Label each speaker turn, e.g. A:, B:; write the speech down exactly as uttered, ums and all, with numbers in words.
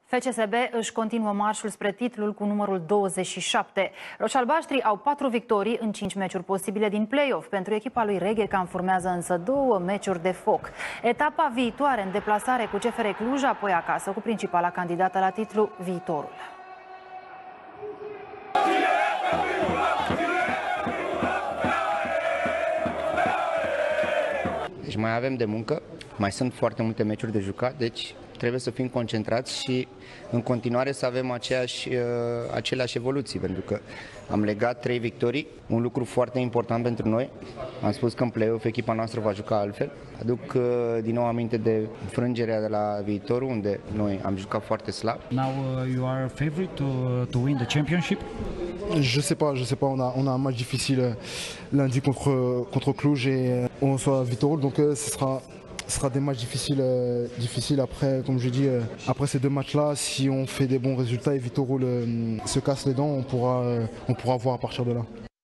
A: F C S B își continuă marșul spre titlul cu numărul douăzeci și șapte. Roșalbaștrii au patru victorii în cinci meciuri posibile din play-off. Pentru echipa lui Reghecam urmează însă două meciuri de foc. Etapa viitoare în deplasare cu C F R Cluj, apoi acasă cu principala candidată la titlu, Viitorul.
B: Deci mai avem de muncă, mai sunt foarte multe meciuri de jucat, deci trebuie să fim concentrați și în continuare să avem aceeași, aceleași evoluții, pentru că am legat trei victorii, un lucru foarte important pentru noi. Am spus că în play-off echipa noastră va juca altfel. Aduc din nou aminte de frângerea de la Viitorul, unde noi am jucat foarte slab.
C: Now uh, you are favorite to, to win the championship?
D: Je sais pas, je sais pas. On a, on a un match difficile lundi contre, contre Cluj et on reçoit Viitorul, donc euh, ce sera Ce sera des matchs difficiles, euh, difficiles après, comme je dis, euh, après ces deux matchs-là, si on fait des bons résultats et Viitorul euh, se casse les dents, on pourra, euh, on pourra voir à partir de là.